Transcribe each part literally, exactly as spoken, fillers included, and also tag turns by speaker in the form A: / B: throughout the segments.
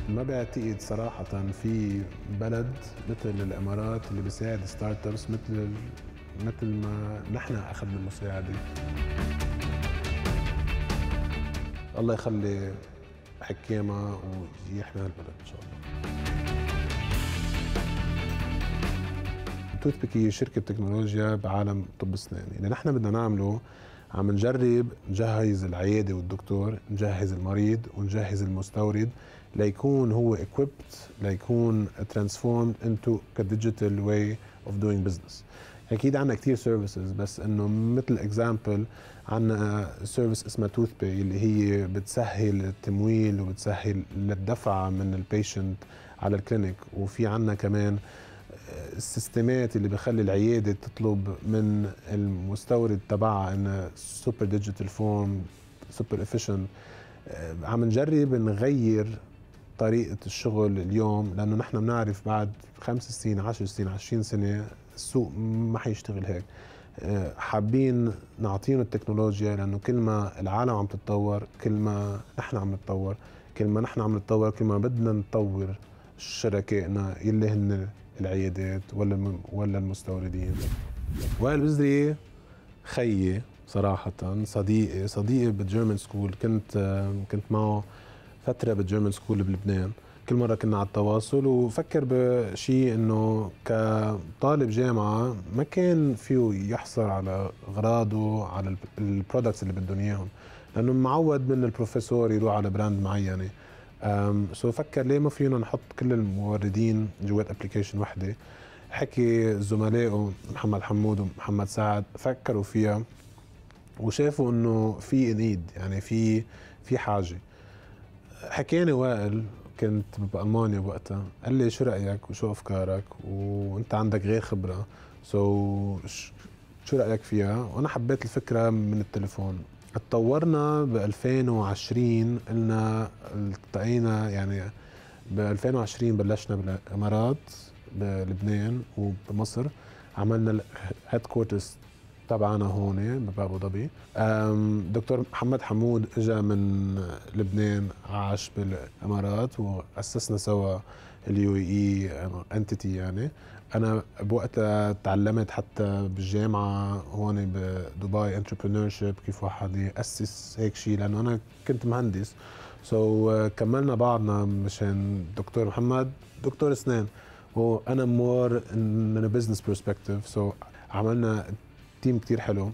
A: ما بعتقد صراحة في بلد مثل الإمارات اللي بيساعد ستارت ابس مثل مثل ما نحن أخذنا المساعدة. الله يخلي حكامها ويحمي هالبلد إن شاء الله. توثبيك هي شركة تكنولوجيا بعالم طب أسنان، اللي نحن بدنا نعمله عم نجرب نجهز العيادة والدكتور، نجهز المريض ونجهز المستورد ليكون هو equipped ليكون transformed into a digital way of doing business. أكيد عنا كتير سيرفيسز، بس إنه مثل اكزامبل عنا سيرفيس اسمها توث باي اللي هي بتسهل التمويل وبتسهل الدفع من البيشنت على الكلينيك، وفي عنا كمان السيستمات اللي بخلي العياده تطلب من المستورد تبعها انها سوبر ديجيتال فورم سوبر افيشنت. عم نجرب نغير طريقه الشغل اليوم، لانه نحن بنعرف بعد خمس سنين عشر سنين عشرين سنه السوق ما حيشتغل هيك. حابين نعطيهم التكنولوجيا، لانه كل ما العالم عم تتطور كل ما نحن عم نتطور، كل ما نحن عم نتطور كل ما بدنا نطور شركائنا يلي هن العيادات ولا ولا المستوردين. وائل بزري خيي صراحة، صديقي صديقي بالجيرمان سكول، كنت كنت معه فترة بالجيرمان سكول بلبنان، كل مرة كنا على التواصل، وفكر بشيء انه كطالب جامعة ما كان فيه يحصل على اغراضه على البرودكتس اللي بدهم اياهم، لانه معود من البروفيسور يروح على براند معينة. سو فكر ليه ما فينا نحط كل الموردين جوات ابلكيشن وحده. حكي زملائه محمد حمود ومحمد سعد، فكروا فيها وشافوا انه في نيد، يعني في في حاجه. حكيني وائل، كنت بالمانيا وقتها، قال لي شو رايك وشو افكارك وانت عندك غير خبره، سو شو رايك فيها؟ وانا حبيت الفكره من التليفون. اتطورنا ب ألفين وعشرين، قلنا التقينا يعني ب ألفين وعشرين بلشنا بالامارات بلبنان وبمصر، عملنا الهيد كوارترز تبعنا هون بابو ظبي. دكتور محمد حمود اجى من لبنان عاش بالامارات واسسنا سوا اليو اي انتيتي. يعني انا بوقتها تعلمت حتى بالجامعه هون بدبي انتربرينورشيب، كيف واحد ياسس هيك شيء، لانه انا كنت مهندس. سو so, كملنا بعضنا مشان دكتور محمد دكتور اسنان وانا مور من بزنس برسبكتيف. سو عملنا تيم كتير حلو.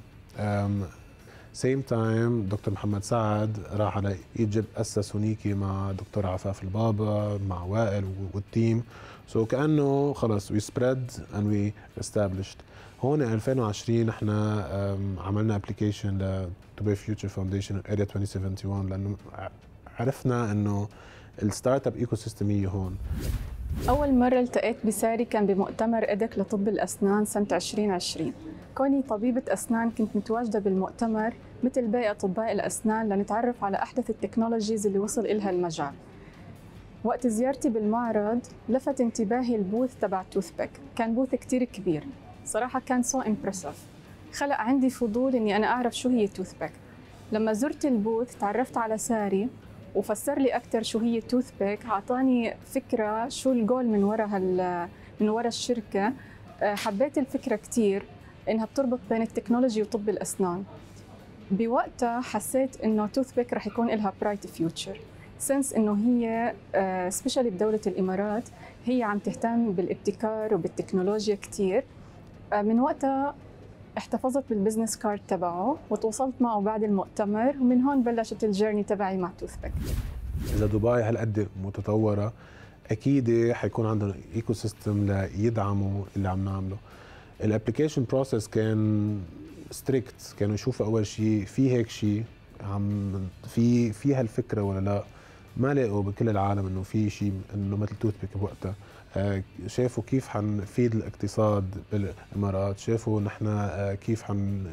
A: سيم تايم دكتور محمد سعد راح على ايجيبت، اسس هونيكي مع دكتور عفاف البابا مع وائل والتيم. سو so كانه خلص وي سبريد اند وي استابلشد. هون ألفين وعشرين احنا عملنا ابلكيشن لدبي فيوتشر فاونديشن اريا ألفين وواحد وسبعين، لانه عرفنا انه الستارت اب ايكو سيستم هي هون.
B: أول مرة التقيت بساري كان بمؤتمر إيدك لطب الأسنان سنة عشرين عشرين. كوني طبيبة أسنان كنت متواجدة بالمؤتمر مثل باقي أطباء الأسنان لنتعرف على أحدث التكنولوجيز اللي وصل إلها المجال. وقت زيارتي بالمعرض لفت انتباهي البوث تبع توثبيك، كان بوث كتير كبير صراحة، كان سو امبرسيف، خلق عندي فضول إني أنا أعرف شو هي توثبيك. لما زرت البوث تعرفت على ساري وفسر لي أكثر شو هي توثبيك، عطاني فكرة شو الجول من وراء هال من وراء الشركة. حبيت الفكرة كتير، إنها بتربط بين التكنولوجي وطب الأسنان. بوقتها حسيت إنه توثبيك رح يكون لها برايت فيوتشر، سنس إنه هي سبيشالي بدولة الإمارات هي عم تهتم بالابتكار وبالتكنولوجيا كتير. من وقتها احتفظت بالبزنس كارد تبعه وتواصلت معه بعد المؤتمر، ومن هون بلشت الجيرني تبعي مع توثبيك.
A: إذا دبي هالقد متطورة أكيد حيكون عندنا ايكو سيستم ليدعموا اللي عم نعمله. الابلكيشن بروسيس كان ستريكت، كانوا يشوفوا أول شيء في هيك شيء عم في في هالفكرة ولا لا. ما لقوا بكل العالم إنه في شيء إنه مثل توثبيك بوقتها. شافوا كيف حنفيد الاقتصاد بالامارات، شافوا نحن كيف حن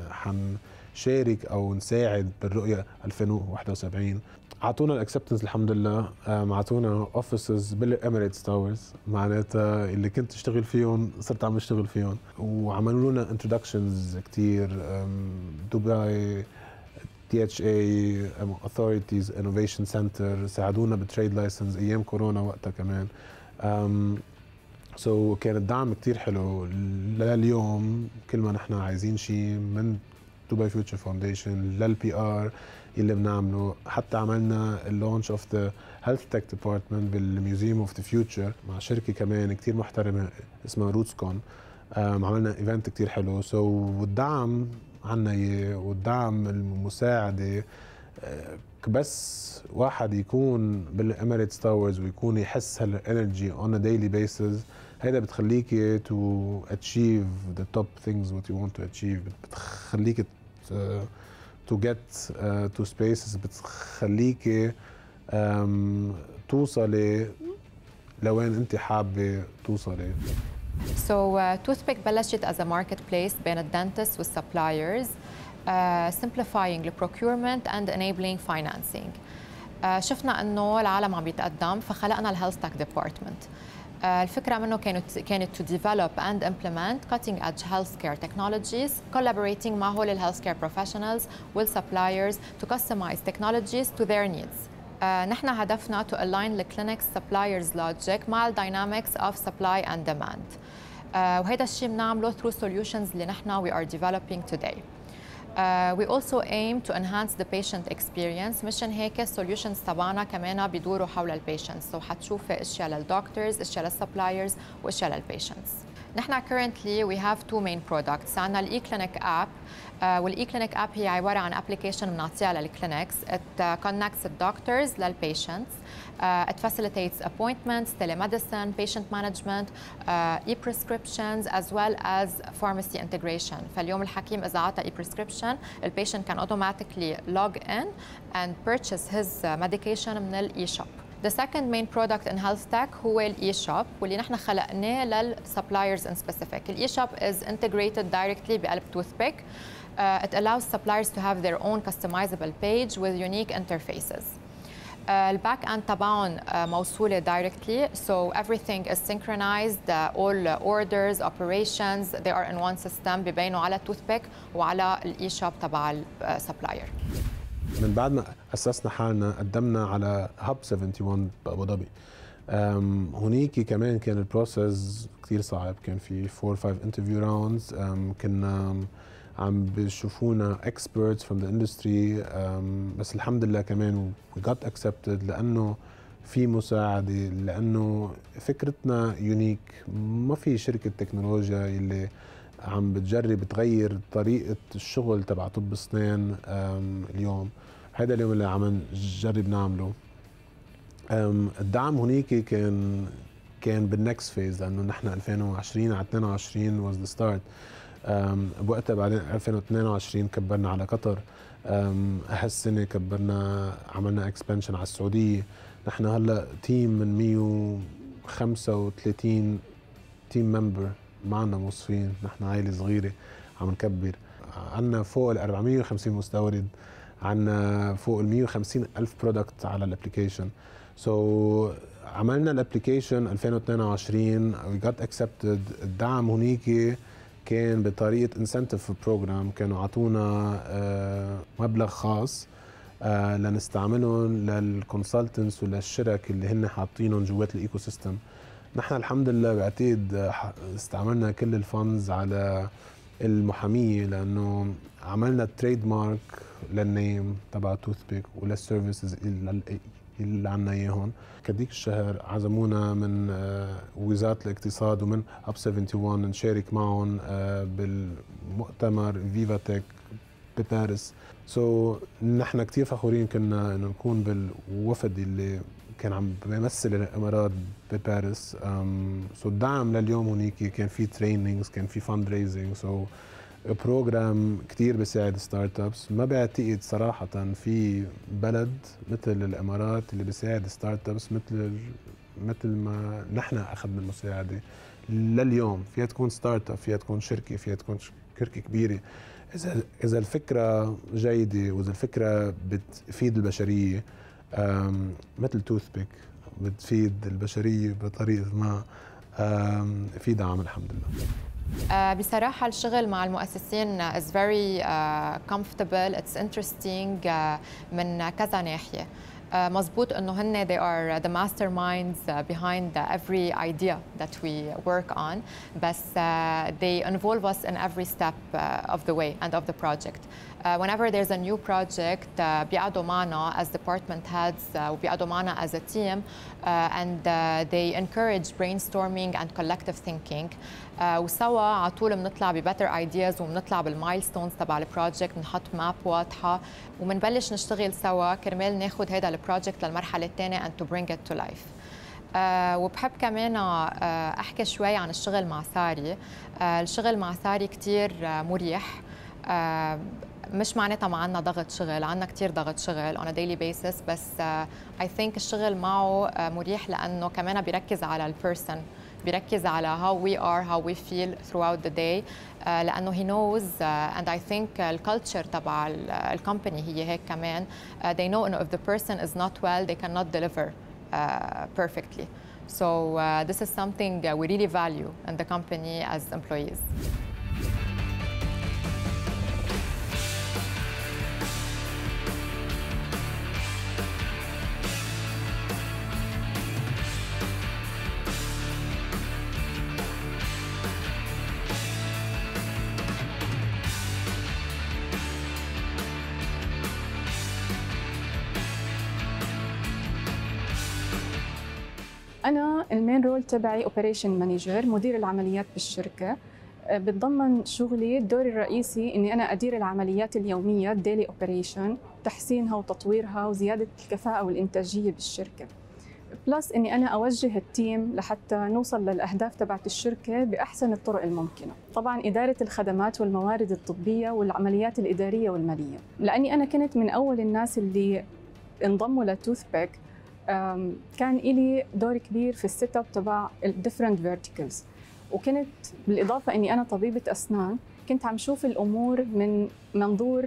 A: حنشارك او نساعد بالرؤيه ألفين وواحد وسبعين. اعطونا الاكسبتنس الحمد لله، اعطونا اوفيسز بالاميريتس تاورز، معناتها اللي كنت اشتغل فيهم صرت عم اشتغل فيهم، وعملوا لنا انتروداكشنز كثير. دبي تي اتش اي authorities innovation center ساعدونا بالتريد لايسنس ايام كورونا وقتها كمان. سو so كان الدعم كتير حلو. لليوم كل ما نحن عايزين شيء من دبي فيوتشر فاونديشن للبي ار اللي بنعمله، حتى عملنا اللونش اوف ذا هيلث تك ديبارتمنت بالميوزيوم اوف ذا فيوتشر مع شركه كمان كتير محترمه اسمها روتس كون. عملنا ايفنت كتير حلو. سو so والدعم عنا اياه والدعم المساعده، بس واحد يكون بالاميريتس تاورز ويكون يحس هالانرجي اون ا ديلي بيسز، هيدا بتخليكي تو اتشيف ذا توب ثينجز وات يو ونت تو اتشيف، بتخليكي تو جيت تو سبيسز، بتخليكي um, توصلي لوين انت حابه توصلي.
C: So uh, Toothpick بلشت as a marketplace بين الدنتست والسبلايرز، Uh, simplifying the procurement and enabling financing. Uh, شفنا انه العالم عم بيتقدم فخلقنا الهيلث تك ديبارتمنت. الفكره منه كانت كانت to develop and implement cutting edge healthcare technologies, collaborating مع هول الهيلث كير professionals والsuppliers to customize technologies to their needs. Uh, نحن هدفنا to align the clinic's suppliers logic مع ال dynamics of supply and demand. Uh, وهذا الشيء بنعمله through solutions اللي نحن we are developing today. Uh, we also aim to enhance the patient experience. مشان هيك السوليوشنز تبعنا كمان بيدوروا حول البيشنتس، سو so حتشوفي اشياء للدكتورز، اشياء للسبلايرز، واشياء للبيشنتس. نحن currently we have two main products. عندنا الاي كلينيك اب، والاي كلينيك اب هي عباره عن ابلكيشن بنعطيها للكلينكس. it uh, connects the doctors للبيشنتس. Uh, it facilitates appointments, telemedicine, patient management, uh, e-prescriptions, as well as pharmacy integration. فاليوم الحكيم إذا عطى e-prescription, the patient can automatically log in and purchase his uh, medication من ال e-shop. The second main product in health tech هو ال e-shop واللي نحن خلقناه لل suppliers in specific. ال e-shop is integrated directly بقلب Toothpick. Uh, it allows suppliers to have their own customizable page with unique interfaces. الباك اند تبعهم موصوله directly, so everything is synchronized, uh, all orders, operations, they are in one system ببينوا على Toothpick وعلى الاي شوب تبع السبلاير.
A: من بعد ما اسسنا حالنا قدمنا على هاب واحد وسبعين بابو ظبي. هونيك كمان كان البروسيس كثير صعب، كان في four or five interview rounds. كنا عم بيشوفونا experts from the industry، um, بس الحمد لله كمان we got accepted لأنه في مساعدة، لأنه فكرتنا يونيك. ما في شركة تكنولوجيا اللي عم بتجرب تغير طريقة الشغل تبع طب أسنان um, اليوم. هذا اليوم اللي عم نجرب نعمله. um, الدعم هنيك كان كان بالنكست فيز، لأنه نحن ألفين وعشرين على اثنين وعشرين was the start. بوقتها بعدين ألفين واثنين وعشرين كبرنا على قطر، هالسنه كبرنا عملنا اكسبانشن على السعوديه. نحن هلا تيم من مية وخمسة وثلاثين تيم ممبر، معنا موظفين، نحن عائله صغيره عم نكبر. عندنا فوق ال أربعمية وخمسين مستورد، عندنا فوق ال مية وخمسين ألف برودكت على الابلكيشن. سو so, عملنا الابلكيشن ألفين واثنين وعشرين وي جت اكسبتد. الدعم هنيك كان بطريقه انسنتيف بروجرام، كانوا عطونا مبلغ خاص لنستعملهم للكونسلتنتس وللشرك اللي هن حاطينهم جوات الايكو سيستم. نحن الحمد لله بعتقد استعملنا كل الفندز على المحاميه، لانه عملنا تريد مارك للنيم تبع توثبيك وللسيرفيسز اللي عنا اياهم. كديك الشهر عزمونا من وزاره الاقتصاد ومن اب واحد وسبعين نشارك معهم بالمؤتمر فيفا تك بباريس. سو so, نحن كثير فخورين كنا انه نكون بالوفد اللي كان عم بيمثل الامارات بباريس. سو so, الدعم لليوم هنيك كان في تريننجز، كان في فند ريزنج، سو بروجرام كثير بيساعد ستارت ابس. ما بعتقد صراحه في بلد مثل الامارات اللي بيساعد ستارت ابس مثل مثل ما نحن اخذنا المساعده لليوم. فيها تكون ستارت اب، فيها تكون شركه، فيها تكون شركه كبيره. اذا اذا الفكره جيده واذا الفكره بتفيد البشريه مثل توثبيك بتفيد البشريه بطريقه ما، في دعم الحمد لله.
C: بصراحة الشغل مع المؤسسين is very uh, comfortable, it's interesting uh, من كذا ناحية. Uh, مزبوط انه هن they are the masterminds uh, behind uh, every idea that we work on, بس uh, they involve us in every step uh, of the way and of the project. Uh, whenever there's a new project uh, بيقعدوا معنا as department heads uh, وبيقعدوا معنا as a team uh, and uh, they encourage brainstorming and collective thinking. uh, وسوا على طول بنطلع بbetter ideas وبنطلع بالمايلستونز تبع البروجكت، بنحط ماب واضحة وبنبلش نشتغل سوا كرمال ناخذ هذا البروجكت للمرحلة الثانية and to bring it to life. Uh, وبحب كمان uh, أحكي شوي عن الشغل مع ساري. uh, الشغل مع ساري كتير uh, مريح. uh, مش معناتها ما عنا ضغط شغل، عنا كتير ضغط شغل on a daily basis، بس uh, I think الشغل معه uh, مريح لأنه كمان بيركز على البيرسون، بيركز على how we are, how we feel throughout the day. uh, لأنه he knows uh, and I think الكالتشر تبع الكومباني هي هيك كمان. uh, they know إنه if the person is not well they cannot deliver uh, perfectly. So uh, this is something uh, we really value in the company as employees.
B: أنا المين رول تبعي اوبريشن مانجر، مدير العمليات بالشركة. بتضمن شغلي الدور الرئيسي إني أنا أدير العمليات اليومية الديلي اوبريشن، تحسينها وتطويرها وزيادة الكفاءة والإنتاجية بالشركة. بلس إني أنا أوجه التيم لحتى نوصل للأهداف تبعت الشركة بأحسن الطرق الممكنة. طبعاً إدارة الخدمات والموارد الطبية والعمليات الإدارية والمالية. لأني أنا كنت من أول الناس اللي انضموا لتوثبيك، كان إلي دور كبير في السيت اب تبع الديفرنت فيرتيكلز، وكنت بالإضافة إني أنا طبيبة أسنان كنت عم شوف الأمور من منظور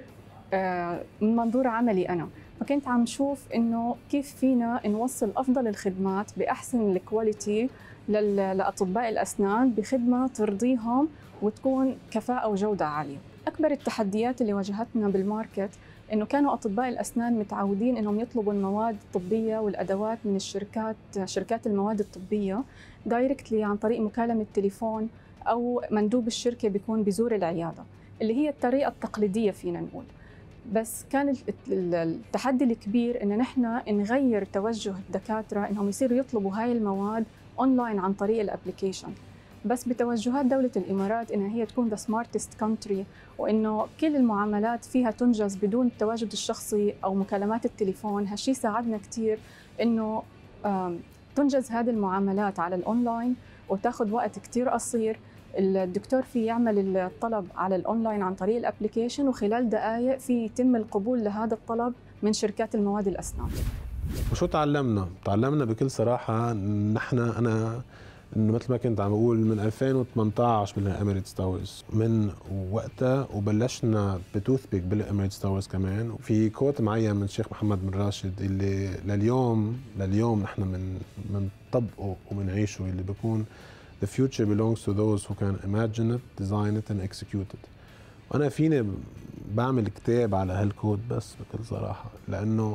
B: من منظور عملي أنا، فكنت عم شوف إنه كيف فينا نوصل أفضل الخدمات بأحسن الكواليتي لأطباء الأسنان بخدمة ترضيهم وتكون كفاءة وجودة عالية. أكبر التحديات اللي واجهتنا بالماركت إنه كانوا أطباء الأسنان متعودين إنهم يطلبوا المواد الطبية والأدوات من الشركات شركات المواد الطبية دايركتلي عن طريق مكالمة تليفون أو مندوب الشركة بيكون بيزور العيادة، اللي هي الطريقة التقليدية فينا نقول. بس كان التحدي الكبير إن نحن نغير توجه الدكاترة إنهم يصيروا يطلبوا هاي المواد أونلاين عن طريق الأبليكيشن، بس بتوجهات دولة الإمارات إنها هي تكون the smartest country، وإنه كل المعاملات فيها تنجز بدون التواجد الشخصي أو مكالمات التليفون. هالشي ساعدنا كتير إنه تنجز هذه المعاملات على الأونلاين وتاخد وقت كتير قصير. الدكتور في يعمل الطلب على الأونلاين عن طريق الأبليكيشن، وخلال دقائق في يتم القبول لهذا الطلب من شركات المواد الأسنان.
A: وشو تعلمنا؟ تعلمنا بكل صراحة نحن أنا إنه مثل ما كنت عم بقول من ألفين وثمانية عشر بالإميريتس تاورز، من وقتها وبلشنا بتوثبيك بالإميريتس تاورز كمان. وفي كوت معين من الشيخ محمد بن راشد اللي لليوم لليوم نحن من منطبقه ومنعيشه، اللي بيكون The future belongs to those who can imagine it, design it and execute it. وأنا فيني بعمل كتاب على هالكود بس بكل صراحة، لأنه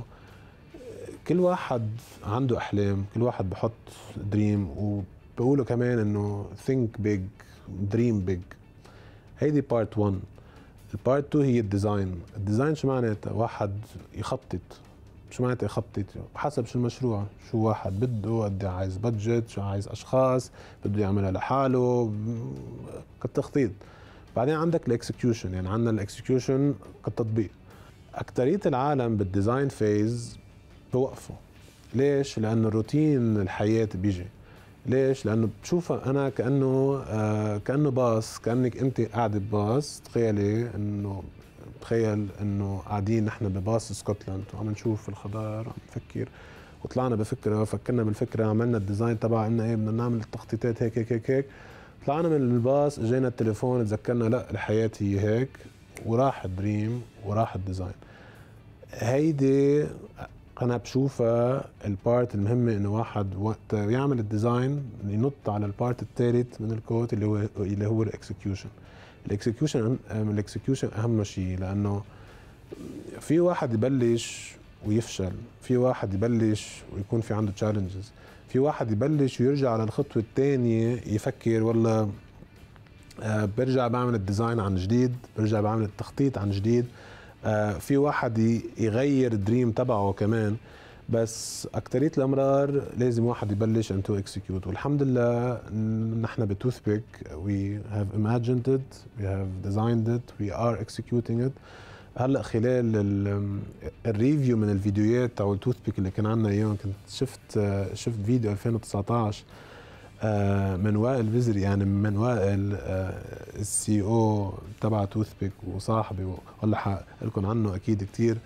A: كل واحد عنده أحلام، كل واحد بحط دريم، وبقوله كمان إنه think big, dream big. هيدي part one. البارت two هي الديزاين. الديزاين شو معناتها؟ واحد يخطط. شو معناتها يخطط؟ حسب شو المشروع، شو واحد بده، قد عايز بادجت، شو عايز أشخاص، بده يعملها لحاله، كالتخطيط. بعدين عندك الاكسكيوشن، يعني عندنا الاكسكيوشن كالتطبيق. أكترية العالم بالديزاين فيز بوقفوا. ليش؟ لأنه الروتين الحياة بيجي. ليش؟ لأنه بشوفها أنا كأنه آه كأنه باص، كأنك أنت قاعدة بباص. تخيلي إنه تخيل إنه قاعدين نحن بباص اسكتلند وعم نشوف الخضار وعم نفكر، وطلعنا بفكرة وفكرنا بالفكرة، عملنا الديزاين تبع إنه إيه بدنا نعمل التخطيطات هيك هيك هيك هيك. طلعنا من الباص، اجينا التليفون، تذكرنا لا الحياة هي هيك، وراح الدريم وراح الديزاين. هيدي انا بشوفها البارت المهمه انه واحد وقت يعمل الديزاين ينط على البارت الثالث من الكود اللي هو اللي هو الاكسكيوشن. الاكسكيوشن الاكسكيوشن اهم شيء، لانه في واحد يبلش ويفشل، في واحد يبلش ويكون في عنده تشالنجز، في واحد يبلش ويرجع على الخطوه الثانيه يفكر والله آه برجع بعمل الديزاين عن جديد، برجع بعمل التخطيط عن جديد. آه في واحد يغير الدريم تبعه كمان. بس أكترية الأمرار لازم واحد يبلش and to execute. والحمد لله نحن بتوثبيك we have imagined it, we have designed it, we are executing it. هلا خلال الريفيو من الفيديوهات تاع التوثبيك اللي كان عندنا اياهم، كنت شفت شفت فيديو ألفين وتسعطعش من وائل بزري، يعني من وائل السي او تبع توثبيك وصاحبي، والله حق لكم عنه اكيد كثير.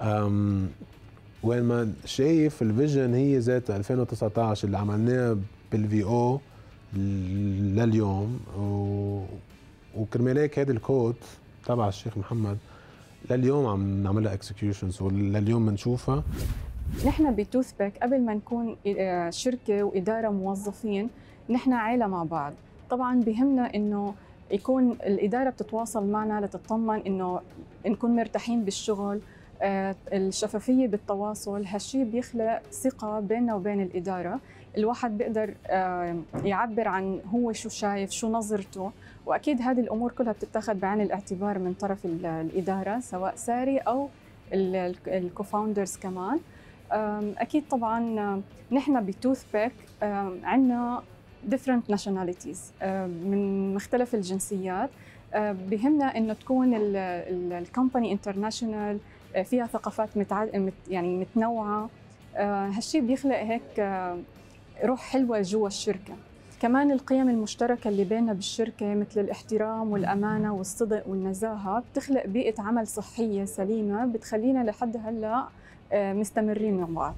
A: وين ما شايف الفيجن هي ذات ألفين وتسعطعش اللي عملناه بالفي او لليوم، وكرمال هيك هذا الكود تبع الشيخ محمد لليوم عم نعملها اكسكيوشنز ولليوم بنشوفها.
B: نحن بتوثبيك قبل ما نكون شركه واداره موظفين، نحن عائله مع بعض. طبعا بهمنا انه يكون الاداره بتتواصل معنا لتطمن انه نكون مرتاحين بالشغل، الشفافيه بالتواصل. هالشيء بيخلق ثقه بيننا وبين الاداره، الواحد بيقدر يعبر عن هو شو شايف، شو نظرته، واكيد هذه الامور كلها بتتاخذ بعين الاعتبار من طرف الاداره سواء ساري او الكوفاوندرز كمان. اكيد طبعا نحن بتوثبيك عندنا different nationalities من مختلف الجنسيات. بهمنا انه تكون الكومباني انترناشونال، فيها ثقافات متعد... يعني متنوعه. هالشيء بيخلق هيك روح حلوه جوا الشركه. كمان القيم المشتركه اللي بيننا بالشركه مثل الاحترام والامانه والصدق والنزاهه بتخلق بيئه عمل صحيه سليمه بتخلينا لحد هلا مستمرين مع بعض.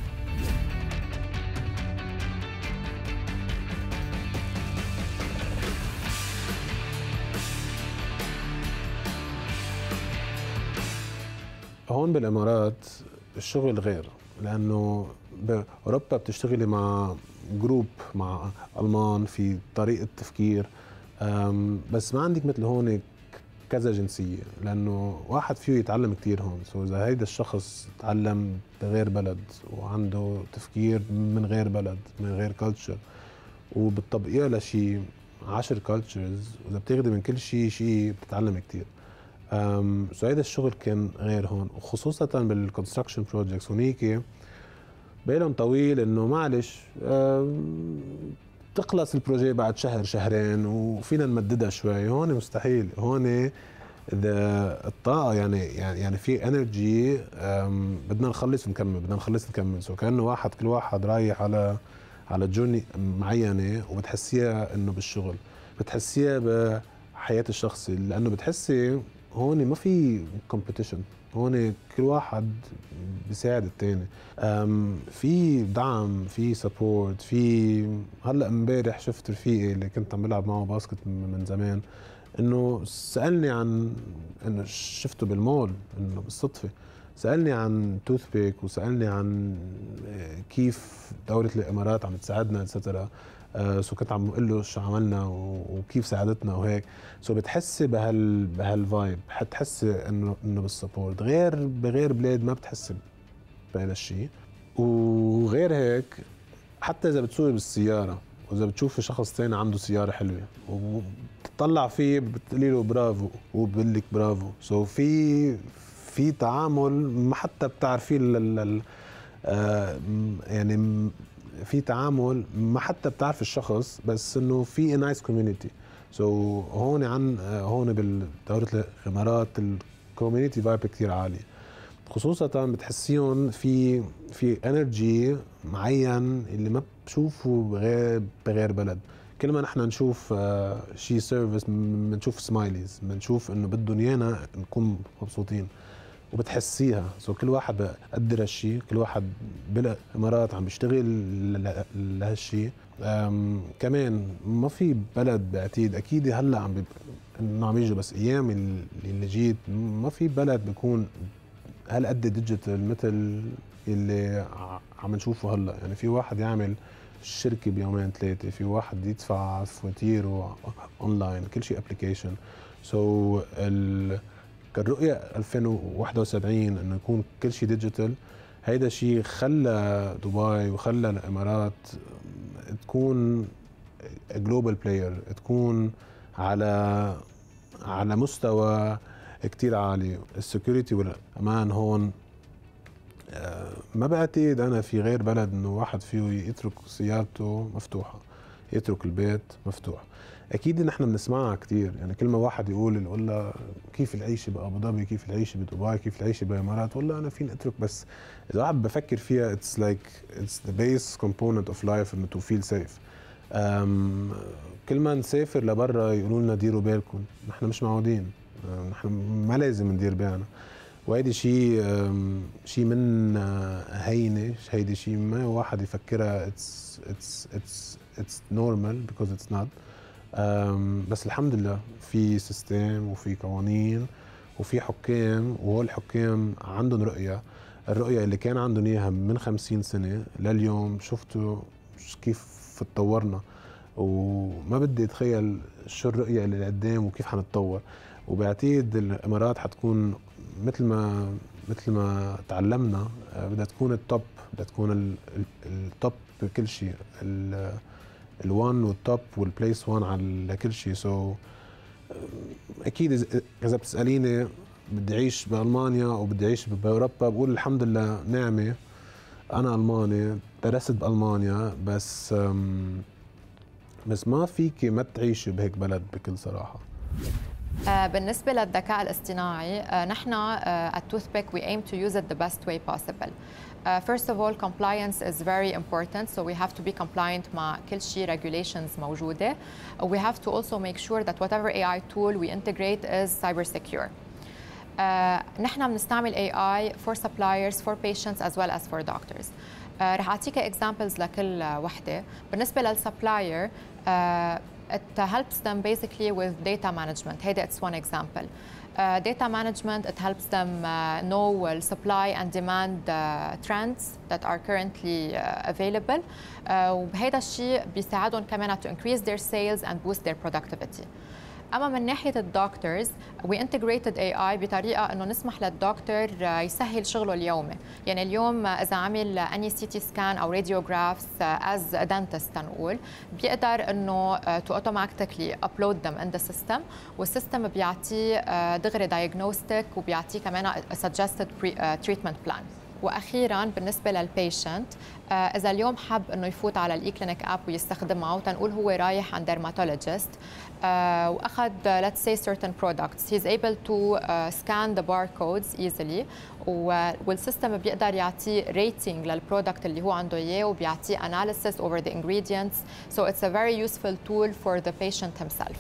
A: هون بالامارات الشغل غير، لانه باوروبا بتشتغلي مع جروب، مع المان في طريقه تفكير، بس ما عندك مثل هون كذا جنسيه، لانه واحد فيه يتعلم كثير هون. سو اذا هيدا الشخص تعلم بغير بلد وعنده تفكير من غير بلد، من غير كلتشر، وبتطبقيها لشي عشر كلتشرز، واذا بتاخذي من كل شيء شيء بتتعلم كثير. سو هيدا الشغل كان غير هون، وخصوصا بالكونستراكشن بروجكتس. هونيك بالهم طويل انه معلش تخلص البروجي بعد شهر شهرين وفينا نمددها شوي. هون مستحيل، هون اذا الطاقه يعني يعني يعني في انرجي، بدنا نخلص نكمل، بدنا نخلص نكمل. سو كانه واحد كل واحد رايح على على جورني معينه، وبتحسيها انه بالشغل، بتحسيها بحياه الشخصي، لانه بتحسي هون ما في كومبيتيشن، هون كل واحد بيساعد الثاني، في دعم، في سبورت. في هلا امبارح شفت رفيقي اللي كنت عم بلعب معه باسكت من زمان، انه سالني عن انه شفته بالمول، انه بالصدفه سالني عن توثبيك، وسالني عن كيف دوله الامارات عم تساعدنا اتسترا. سو كنت عم بقول له شو عملنا وكيف ساعدتنا وهيك. سو بتحسي بهال بهالفايب، حتحسي انه انه بالسبورت، غير بغير بلاد ما بتحسي بهذا الشيء. وغير هيك حتى اذا بتسوقي بالسياره واذا بتشوفي شخص ثاني عنده سياره حلوه وبتطلع فيه بتقولي له برافو وبقول لك برافو. سو في في تعامل ما حتى بتعرفيه يعني في تعامل ما حتى بتعرف الشخص، بس انه في نايس كوميونيتي. سو هون عن هون بدوله الامارات الكوميونيتي فايب كثير عالي، خصوصا بتحسيهم في في انرجي معين اللي ما بشوفه بغير بغير بلد. كل ما نحن نشوف شيء سيرفيس بنشوف سمايليز، بنشوف انه بدهم ايانا نكون مبسوطين وبتحسيها. سو كل واحد بقدر هالشيء، كل واحد بالامارات عم بيشتغل لهالشيء. كمان ما في بلد بعتيد، اكيد هلا عم انه عم يجوا، بس ايام اللي جيت ما في بلد بيكون هل قد ديجيتال مثل اللي عم نشوفه هلا. يعني في واحد يعمل الشركه بيومين ثلاثه، في واحد يدفع فواتيره اونلاين، كل شيء ابلكيشن. سو so الرؤيه ألفين وواحد وسبعين انه يكون كل شيء ديجيتال، هيدا شيء خلى دبي وخلى الامارات تكون جلوبال بلاير، تكون على على مستوى كتير عالي. السكيورتي والامان هون ما بعتقد انا في غير بلد انه واحد فيه يترك سيارته مفتوحه، يترك البيت مفتوح. اكيد نحن بنسمعها كثير، يعني كل ما واحد يقول يقول له كيف العيشه بابو ظبي، كيف العيشه بدبي، كيف العيشه بالامارات، والله انا فيني اترك. بس اذا واحد بفكر فيها اتس لايك اتس ذا بيس كومبوننت اوف لايف انه تو فيل سيف. كل ما نسافر لبرا يقولوا لنا ديروا بالكم، نحن مش معودين، نحن ما لازم ندير بالنا. وهيدي شيء شيء من هينه، هيدي شيء ما واحد يفكرها اتس اتس اتس اتس نورمال بيكوز اتس نوت. بس الحمد لله في سيستم وفي قوانين وفي حكام، وهول الحكام عندهم رؤيه. الرؤيه اللي كان عندهم اياها من خمسين سنه لليوم شفتوا كيف تطورنا، وما بدي اتخيل شو الرؤيه اللي قدام وكيف حنتطور. وبعتقد الامارات حتكون مثل ما مثل ما تعلمنا، بدها تكون التوب، بدها تكون التوب بكل شيء، الوان والتوب والبليس وان على كل شيء. سو so, اكيد اذا بتساليني بدي اعيش بالمانيا او بدي اعيش باوروبا، بقول الحمد لله نعمه انا الماني، درست بالمانيا، بس بس ما فيك ما تعيشي بهيك بلد بكل صراحه.
C: بالنسبة للذكاء الاصطناعي، نحن at Toothpick we aim to use it the best way possible. Uh, first of all, compliance is very important, so we have to be compliant مع كل شيء regulations موجودة. We have to also make sure that whatever A I tool we integrate is cyber secure. Uh, نحن بنستعمل A I for suppliers, for patients as well as for doctors. Uh, رح أعطيك examples لكل وحدة. بالنسبة للسبلاير uh, it helps them basically with data management. Hey, that's one example. Uh, data management, it helps them uh, know uh, supply and demand uh, trends that are currently uh, available. وبهذا الشيء بيساعدهم كمان to increase their sales and boost their productivity. أما من ناحية الدكتورز we integrated A I بطريقة إنه نسمح للدكتور يسهل شغله اليومي. يعني اليوم إذا عمل أني سي تي سكان أو راديوغرافز as a dentist تنقول، بيقدر إنه to automatically upload them in the system، والسيستم بيعطيه دغري diagnostic وبيعطيه كمان suggested treatment plan. واخيرا بالنسبه للبيشنت، اذا اليوم حب انه يفوت على الاي كلينيك اب ويستخدمها، وتنقول هو رايح عند ديرماتولوجيست واخذ let's say certain products, he's able to uh, scan the barcodes easily، والسيستم بيقدر يعطيه rating للبرودكت اللي هو عنده اياه، وبيعطيه analysis over the ingredients, so it's a very useful tool for the patient himself.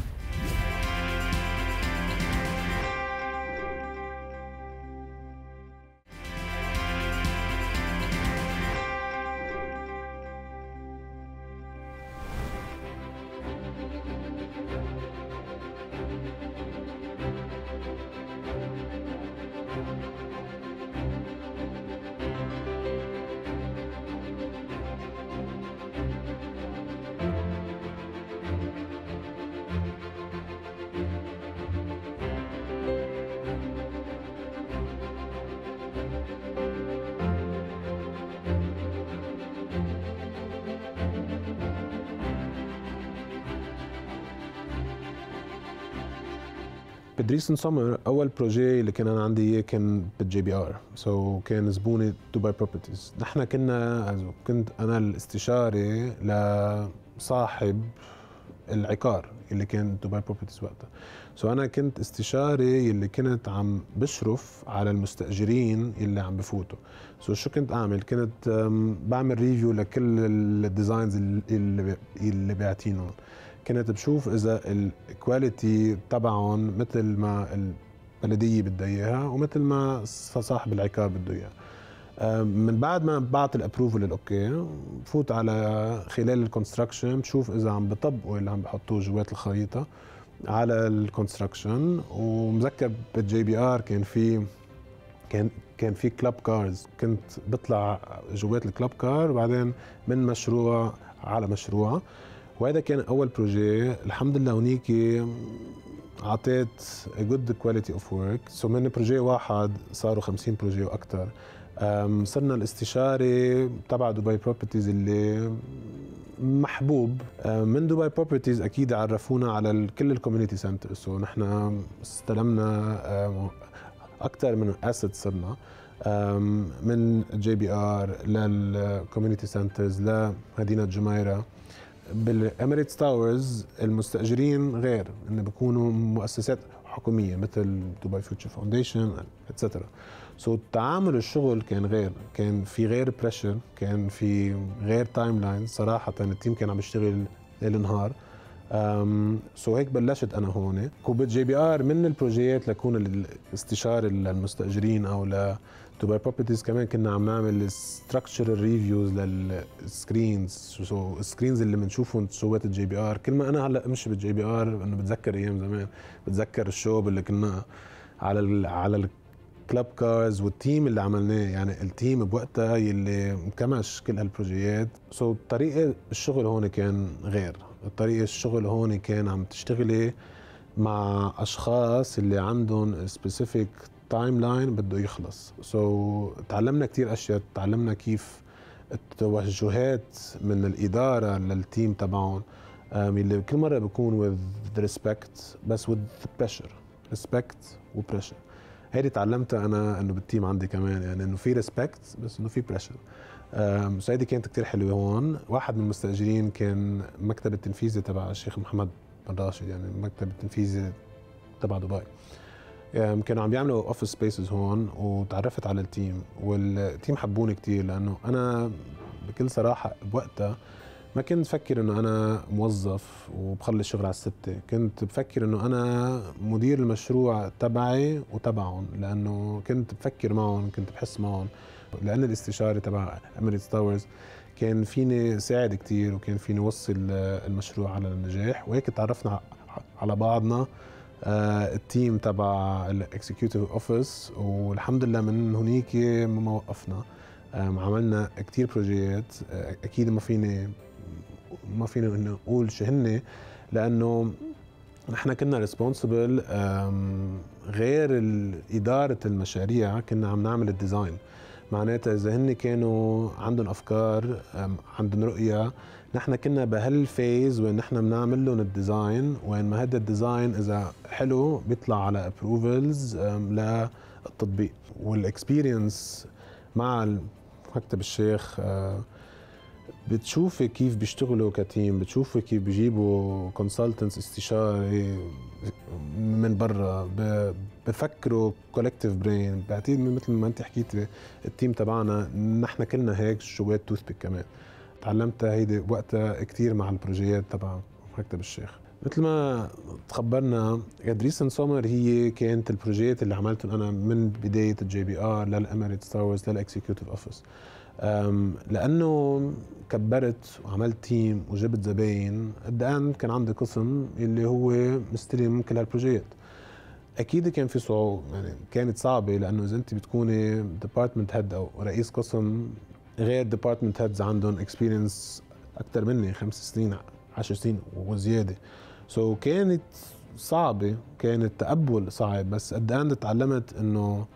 A: بدريسن سمر اول بروجي اللي كان انا عندي اياه كان بالجي بي ار، سو so كان زبوني دبي بروبرتيز. نحن كنا كنت انا الاستشاري لصاحب العقار اللي كان دبي بروبرتيز وقتها. سو so انا كنت استشاري اللي كنت عم بشرف على المستاجرين اللي عم بفوتوا. سو so شو كنت اعمل؟ كنت بعمل ريفيو لكل الديزاينز اللي اللي بيعطينهم، كنت بشوف اذا الكواليتي تبعهم مثل ما البلديه بدها اياها ومثل ما صاحب العقار بده اياها. من بعد ما بعت الابروفل الاوكي، بفوت على خلال الكونستراكشن بشوف اذا عم بطبقوا اللي عم بحطوه جوات الخريطه على الكونستراكشن. ومذكر بالجي بي ار كان في كان كان في كلاب كارز، كنت بطلع جوات الكلاب كار وبعدين من مشروع على مشروع، وهذا كان اول بروجي. الحمد لله هونيك اعطيت جود كواليتي اوف ورك، سو من بروجي واحد صاروا خمسين بروجي واكثر. صرنا الاستشاري تبع دبي بروبرتيز اللي محبوب. من دبي بروبرتيز اكيد عرفونا على كل الكوميونتي سنتر، سو نحن استلمنا اكثر من اسيت، صرنا من جي بي ار للكوميونتي سنترز لمدينه جميره. بالاميريتس تاورز المستاجرين غير، انه بيكونوا مؤسسات حكوميه مثل دبي فيوتشر فاونديشن اتسترا. سو تعامل الشغل كان غير، كان في غير بريشر، كان في غير تايم لاين. صراحه التيم كان عم يشتغل ليل نهار. سو هيك بلشت انا هون كوبت جي بي ار من البروجيات لكون الاستشاري للمستاجرين او ل دبي بروبرتيز. كمان كنا عم نعمل ستراكشرال ريفيوز للسكرينز، سو السكرينز اللي بنشوفهم سوات الجي بي ار. كل ما انا هلا امشي بالجي بي ار انه بتذكر ايام زمان، بتذكر الشوب اللي كنا على ال على الكلاب كارز والتيم اللي عملناه. يعني التيم بوقتها يلي مكمش كل هالبروجيات. سو طريقه الشغل هون كان غير، طريقه الشغل هون كان عم تشتغلي مع اشخاص اللي عندهم سبيسيفيك تايم لاين بده يخلص. سو so, تعلمنا كثير اشياء، تعلمنا كيف التوجهات من الاداره للتيم تبعهم اللي كل مره بيكون with respect بس with pressure. respect و pressure، هيدي تعلمتها انا انه بالتيم عندي كمان، يعني انه في respect بس انه في pressure. سو هيدي كانت كثير حلوه هون. واحد من المستاجرين كان مكتب التنفيذي تبع الشيخ محمد بن راشد، يعني المكتب التنفيذي تبع دبي. كانوا عم بيعملوا اوفيس سبيسز هون، وتعرفت على التيم، والتيم حبوني كتير لانه انا بكل صراحه بوقتها ما كنت بفكر انه انا موظف وبخلص شغل على الستة. كنت بفكر انه انا مدير المشروع تبعي وتبعهم، لانه كنت بفكر معهم، كنت بحس معهم. لان الاستشاري تبع اميريتس تاورز كان فيني ساعد كتير، وكان فيني وصل المشروع على النجاح. وهيك تعرفنا على بعضنا آه التيم تبع الاكسكيوتيف اوفيس، والحمد لله من هنيك ما وقفنا. آه عملنا كتير بروجيات. آه اكيد ما فيني ما فيني انه اقول شو هن، لانه نحن كنا ريسبونسبل غير اداره المشاريع، كنا عم نعمل الديزاين. معناتها اذا هن كانوا عندهم افكار، عندهم رؤيه، نحن كنا بهالفيز وين نحن بنعمل لهم الديزاين، وين ما هذا الديزاين اذا حلو بيطلع على ابروفلز للتطبيق. والاكسبيرينس مع مكتب الشيخ بتشوفي كيف بيشتغلوا كتيم، بتشوفي كيف بيجيبوا كونسلتنتس استشاري من برا، بفكروا كولكتيف برين. بعتقد مثل ما انت حكيتي التيم تبعنا نحن كلنا هيك جوات توثبيك. كمان تعلمت هيدي وقتها كثير مع البروجيات تبع مكتب الشيخ. مثل ما تخبرنا ريسنت سومر هي كانت البروجيات اللي عملتهم انا من بدايه الجي بي ار للاميريتس تاورز للاكسكيوتيف اوفيس، لانه كبرت وعملت تيم وجبت زباين. قد كان عندي قسم اللي هو مستلم كل هالبروجيات. اكيد كان في صعوبه، يعني كانت صعبه، لانه اذا انت بتكوني ديبارتمنت هيد او رئيس قسم، غير ديبارتمنت هيدز عندهم اكسبيرينس اكثر مني، خمس سنين عشر سنين وزياده. سو so كانت صعبه، كان التقبل صعب. بس قد ايه تعلمت انه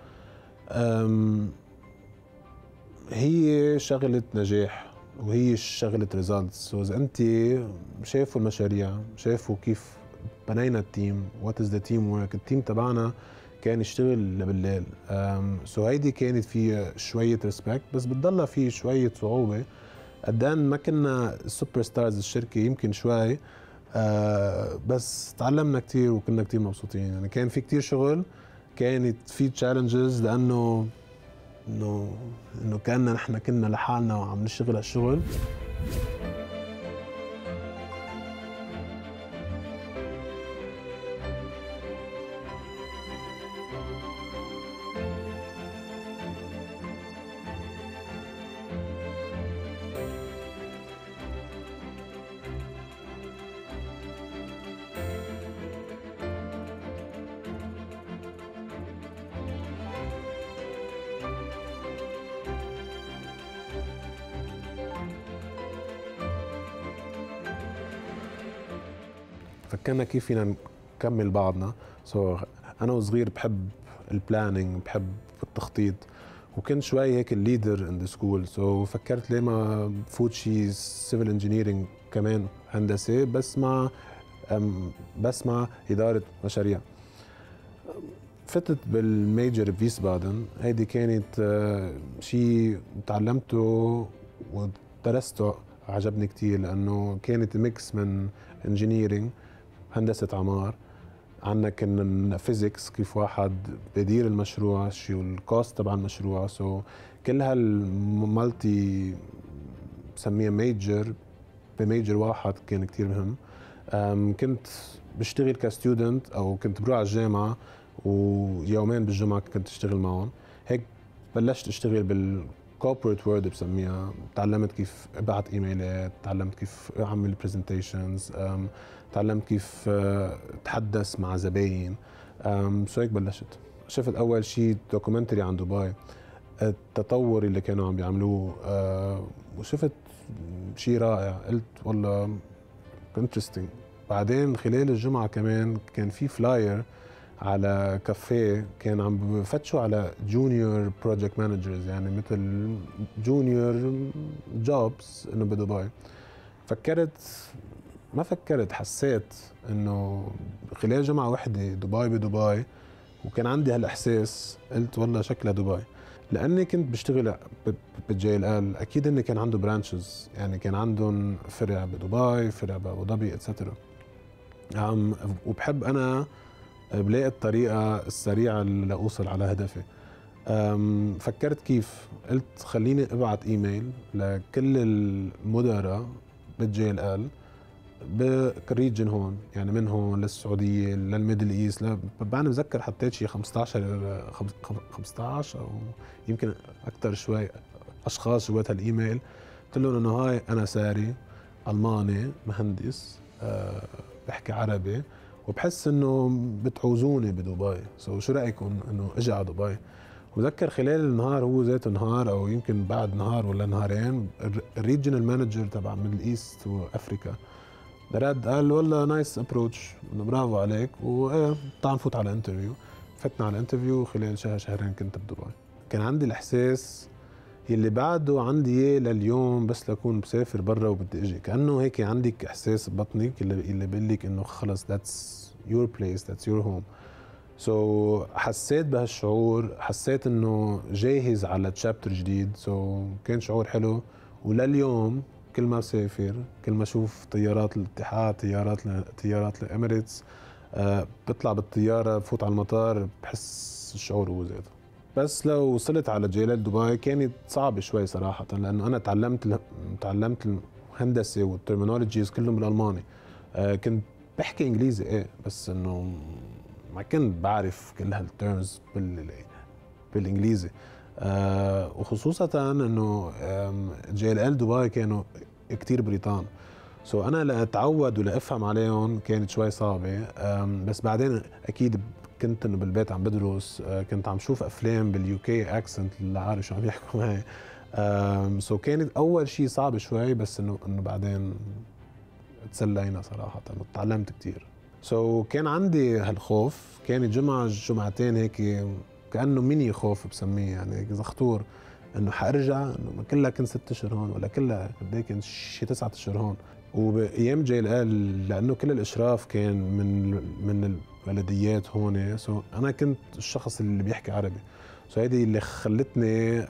A: هي شغله نجاح وهي شغله ريزلتس. واذا انت شايفوا المشاريع، شايفوا كيف بنينا التيم، وات از ذا تيم ورك. التيم تبعنا كان يشتغل بالليل. سو هيدي كانت في شويه ريسبكت، بس بتضلها في شويه صعوبه. قد ما كنا السوبر ستارز الشركه يمكن شوي، آه بس تعلمنا كثير وكنا كثير مبسوطين. يعني كان في كثير شغل، كانت في تشالنجز، لانه انه انه كاننا نحن كنا لحالنا وعم نشتغل هالشغل. فكرنا كيف فينا نكمل بعضنا. سو so, انا وصغير بحب البلاننج، بحب التخطيط، وكنت شوي هيك الليدر ان ذا سكول. سو فكرت ليه ما بفوت شي سيفل انجينيرنج كمان، هندسه بس مع بس مع اداره مشاريع. فتت بالميجر بفيسبادن. هيدي كانت شيء تعلمته ودرسته، عجبني كتير لانه كانت ميكس من انجينيرنج، هندسه عمار، عندنا كنا فيزيكس، كيف واحد بدير المشروع، شو الكوست تبع المشروع. سو so, كل هالمالتي بسميها ميجر بميجر واحد كان كتير مهم. كنت بشتغل كستودنت او كنت بروح على الجامعه، ويومين بالجمعه كنت اشتغل معهم. هيك بلشت اشتغل بالكوربريت وورد بسميها. تعلمت كيف ابعت ايميلات، تعلمت كيف اعمل برزنتيشنز، تعلمت كيف اتحدث مع زباين. سو هيك بلشت. شفت اول شيء دوكيومنتري عن دبي، التطور اللي كانوا عم بيعملوه، وشفت شيء رائع. قلت والله انترستينج. بعدين خلال الجمعه كمان كان في فلاير على كافيه، كان عم بفتشوا على جونيور بروجكت مانجرز، يعني مثل جونيور جوبز انه بدبي. فكرت ما فكرت حسيت انه خلال جمعه واحده دبي بدبي، وكان عندي هالاحساس. قلت والله شكلها دبي، لاني كنت بشتغل بالجي ال ال. اكيد اني كان عنده برانشز، يعني كان عندهم فرع بدبي، فرع بابو ظبي اتسترا. عم وبحب انا بلاقي الطريقه السريعه لاوصل على هدفي. فكرت كيف، قلت خليني ابعت ايميل لكل المدراء بالجي ال ال بالريجن هون، يعني من هون للسعوديه للميدل ايست. بعد بتذكر حطيت شي خمسطعش خمسطعش او يمكن اكثر شوي اشخاص جوات هالايميل. قلت لهم انه هاي انا ساري الماني مهندس، أه بحكي عربي، وبحس انه بتعوزوني بدبي. سو شو رايكم انه اجي على دبي؟ وذكر خلال النهار، هو ذاته نهار او يمكن بعد نهار ولا نهارين، الريجنال مانجر تبع ميدل ايست وافريكا رد قال والله نايس ابروتش، انه برافو عليك، وايه تعال نفوت على انترفيو. فتنا على انترفيو، خلال شهر شهرين كنت بدبي. كان عندي الاحساس يلي بعده عندي اياه لليوم، بس لكون بسافر برا وبدي اجي. كانه هيك عندك احساس ببطنك اللي اللي بيقول لك انه خلص ذاتس يور بليس، ذاتس يور هوم. سو حسيت بهالشعور، حسيت انه جاهز على تشابتر جديد. سو so كان شعور حلو. ولليوم كل ما بسافر، كل ما اشوف طيارات الاتحاد، طيارات طيارات الاميريتس، أه بطلع بالطياره بفوت على المطار، بحس الشعور هو ذاته. بس لو وصلت على جيلات دبي كانت صعبه شوي صراحه، لانه انا تعلمت تعلمت الهندسه والترمينولوجيز كلهم بالالماني. أه كنت بحكي انجليزي ايه، بس انه ما كنت بعرف كل هالتيرمز بال بالانجليزي. أه وخصوصا انه جي ال ال دبي كانوا كتير بريطان. سو so انا لاتعود ولا افهم عليهم كانت شوي صعبه. بس بعدين اكيد كنت انه بالبيت عم بدرس، كنت عم شوف افلام باليوكي اكسنت اللي عارف شو عم يحكوا معي. سو so كانت اول شيء صعب شوي، بس انه انه بعدين تسلينا صراحه وتعلمت كثير. سو so كان عندي هالخوف. كانت جمعه جمعتين هيك كانه ميني خوف بسميه، يعني هيك زخطور انه حارجع، انه كلها كنت ست اشهر هون ولا كلها قد ايه كنت شي تسعة اشهر هون. وبايام جي ال ال لانه كل الاشراف كان من من البلديات هون. سو انا كنت الشخص اللي بيحكي عربي. سو هيدي اللي خلتني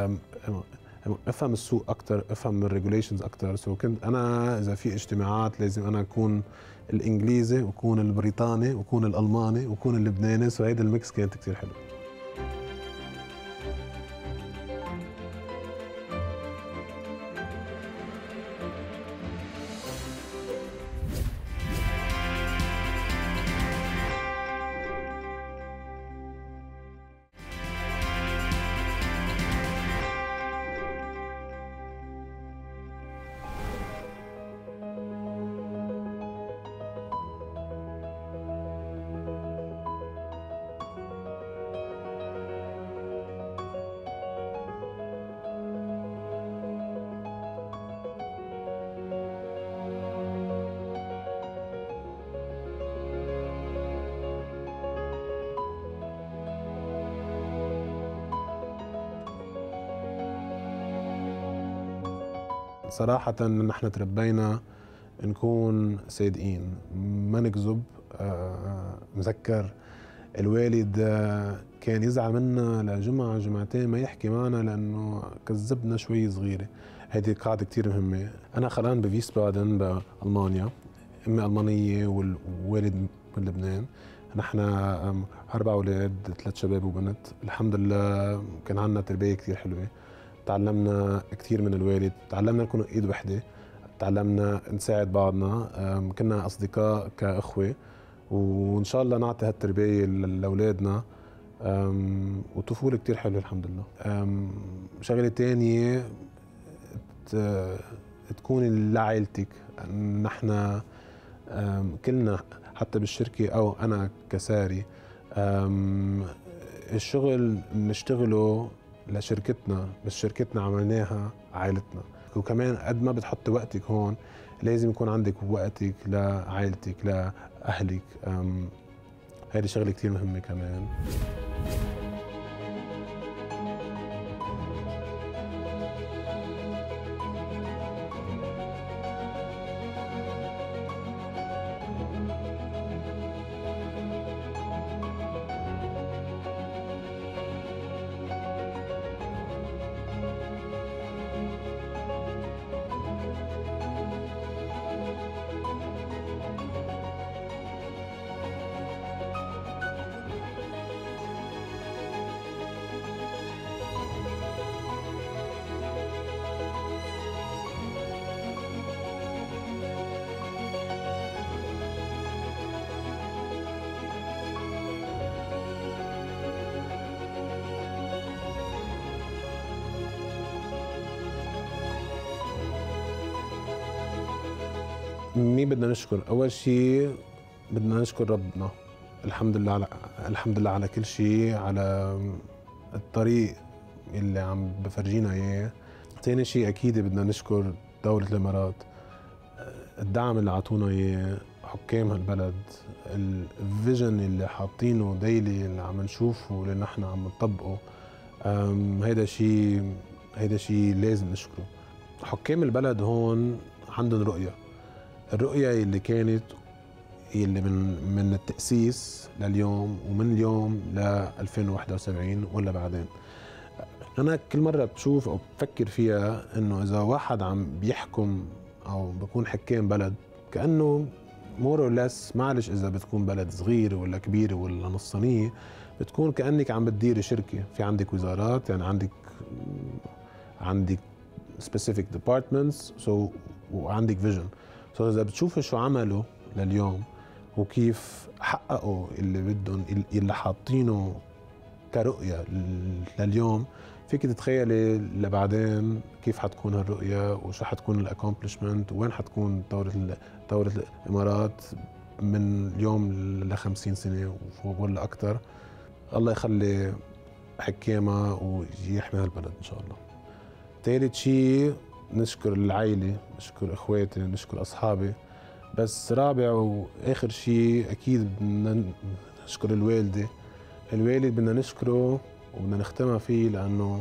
A: افهم السوق اكثر، افهم الريجوليشنز اكثر. سو كنت انا اذا في اجتماعات لازم انا اكون الانجليزي وكون البريطاني وكون الالماني وكون اللبناني. سو هيدا الميكس كانت كثير حلو. صراحة نحن تربينا نكون صادقين ما نكذب. مذكر الوالد كان يزعل منا لجمعة جمعتين ما يحكي معنا لأنه كذبنا شوي صغيرة. هذه قاعدة كتير مهمة. أنا خلان بفيسبادن بألمانيا، أمي ألمانية والوالد من لبنان. نحن أربع أولاد، ثلاث شباب وبنت. الحمد لله كان عندنا تربية كتير حلوة. تعلمنا كتير من الوالد، تعلمنا نكون إيد وحدة، تعلمنا نساعد بعضنا، كنا أصدقاء كأخوة، وإن شاء الله نعطي هالتربية لأولادنا. وطفولة كتير حلوة الحمد لله. شغلة تانية تكون لعائلتك. نحن كلنا حتى بالشركة أو أنا كساري الشغل نشتغله لشركتنا، بس شركتنا عملناها عائلتنا. وكمان قد ما بتحط وقتك هون لازم يكون عندك وقتك لعائلتك لأهلك. هذه شغلة كتير مهمة كمان. مين بدنا نشكر؟ أول شيء بدنا نشكر ربنا. الحمد لله على الحمد لله على كل شيء، على الطريق اللي عم بفرجينا إياه. ثاني شيء أكيد بدنا نشكر دولة الإمارات، الدعم اللي عطونا إياه، حكام هالبلد، الفيجن اللي حاطينه ديلي اللي عم نشوفه اللي نحن عم نطبقه. هيدا شيء هيدا شيء لازم نشكره. حكام البلد هون عندهم رؤية. الرؤية اللي كانت اللي من من التأسيس لليوم، ومن اليوم ل ألفين وواحد وسبعين ولا بعدين. أنا كل مرة بشوف أو بفكر فيها إنه إذا واحد عم بيحكم أو بكون حكام بلد كأنه مور اور ليس، معلش إذا بتكون بلد صغير ولا كبير ولا نصانية، بتكون كأنك عم بتديري شركة. في عندك وزارات، يعني عندك عندك specific departments، so وعندك vision. so إذا بتشوفوا شو عملوا لليوم وكيف حققوا اللي بدهم، اللي حاطينه كرؤية لليوم، فيك تتخيلي لبعدين كيف حتكون هالرؤية وشو حتكون الاكومبلشمنت وين حتكون دولة دولة الإمارات من اليوم ل خمسين سنة ولا أكثر. الله يخلي حكامها ويحمي هالبلد إن شاء الله. ثالث شيء نشكر العائلة، نشكر إخواتي، نشكر أصحابي. بس رابع وآخر شيء أكيد بدنا نشكر الوالدة. الوالد بدنا نشكره وبدنا نختمها فيه، لأنه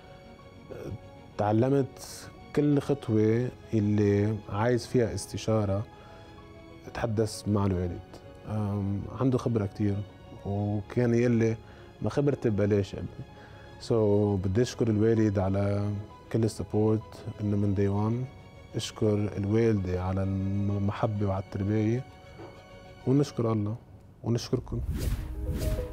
A: تعلمت كل خطوة اللي عايز فيها استشارة اتحدث مع الوالد. عنده خبرة كتير، وكان يقلي ما خبرتي ببلاش ابني. سو so, بدي اشكر الوالد على كل السبورت انه من داي وان. اشكر الوالدة على المحبة وعلى التربية، ونشكر الله ونشكركم.